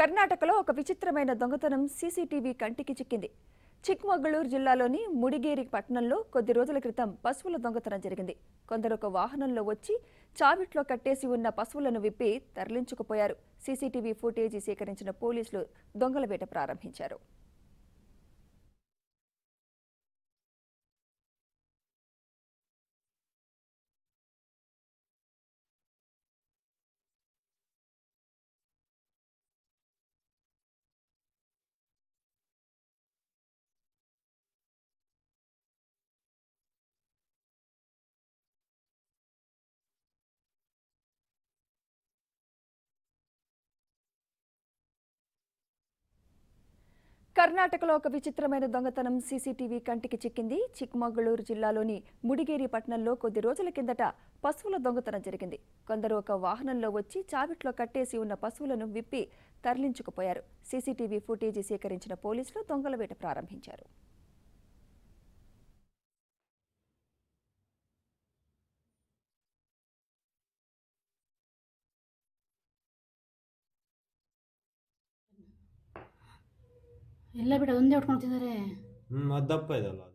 కర్ణాటకలో ఒక విచిత్రమైన దొంగతనం సీసీటీవీ కంటికి చిక్కింది. చిక్మగళూరు జిల్లాలోని ముడిగేరి పట్టణంలో కొద్ది రోజుల క్రితం పశువుల దొంగతనం జరిగింది. కొందరు ఒక వాహనంలో వచ్చి చావిట్లో కట్టేసి ఉన్న పశువులను విప్పి తరలించుకుపోయారు. సీసీటీవీ ఫుటేజీ సేకరించిన పోలీసులు దొంగల వేట ప్రారంభించారు. కర్ణాటకలో ఒక విచిత్రమైన దొంగతనం సీసీటీవీ కంటికి చిక్కింది. చిక్మగళూరు జిల్లాలోని ముడిగేరి పట్టణంలో కొద్ది రోజుల కిందట పశువుల దొంగతనం జరిగింది. కొందరు ఒక వాహనంలో వచ్చి చావిట్లో కట్టేసి ఉన్న పశువులను విప్పి తరలించుకుపోయారు. సీసీటీవీ ఫుటేజీ సేకరించిన పోలీసులు దొంగల వేట ప్రారంభించారు. ಎಲ್ಲ ಬಿಡ ಒಂದೇ ಹೊಡ್ಕೊಂತಿದ್ದಾರೆ. ಅದು ದಪ್ಪ ಇದಲ್ಲ.